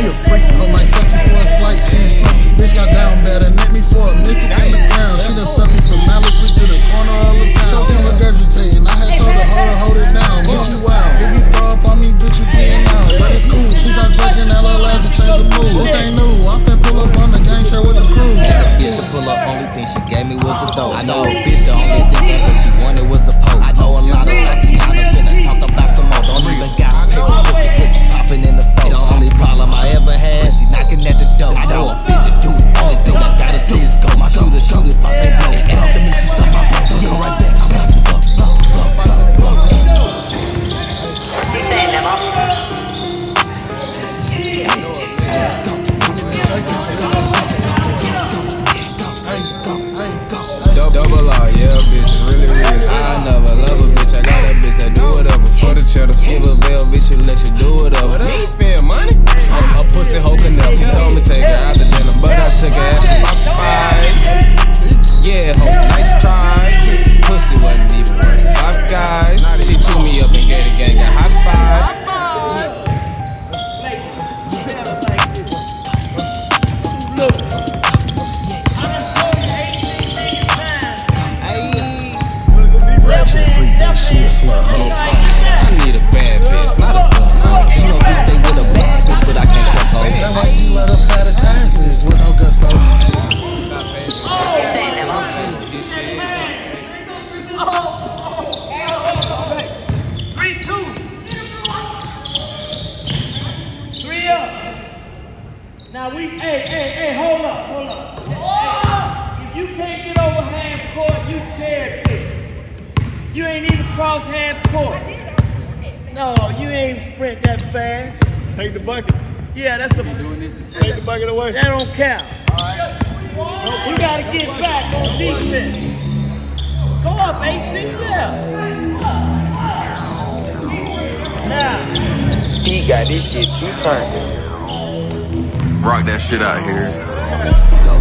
a freak, hoe might fuck you for a slight fee. Bitch got down bad and met me for a missing in the ground. She done sucked me from Malibu to the corner of the town. Choking, regurgitating, I had told her hold it down. Get you wild, if you throw up on me, bitch, you getting out. But it's cool, she started twerking, that little ass and change the mood. This ain't new, I'm finna pull up on the gang show with the crew. Had a bitch to pull up, only thing she gave me was the dough. I know a bitch, the only thing that she wanted was a pole. I know a lot of Latianas finna talk about some more. Don't even got paper, pussy popping in the phone. The only problem I ever had, pussy knocking at the door. I know a bitch to do it, only thing I gotta see is go. My shooter shoot if I say blow. And after me, she suck my breath. Don't come right back, I'm back to blow. You saying them up? Double R, yeah, bitch, it's really real. I never love a bitch, I got a bitch that do whatever. For the cheddar, give a velvet, she let you do whatever. Me spend money? A pussy hoe can never. She told me take her out to dinner, but I took her ass to Popeyes. Yeah, hoe, nice try. Pussy wasn't even worth $5 guys. She chewed me up and gave the gang a high five. Ratchet freak, that she a slut hoe. I need a bad bitch, not a good hoe. You know bitch, stay with a bad bitch, but I can't trust hoes. That why you let her fattest asses with no gusto. You saying them up? 3-2. 3 up. Now hey, hold up. If you can't get over half court, you cherry pick. You ain't even cross half court. No, you ain't sprint that fast. Take the bucket. Yeah, that's what Doing this. Take the bucket away. that don't count. You gotta get back on defense. Go up, AC. Yeah. Now. He got this shit 2 times. Rock that shit out here.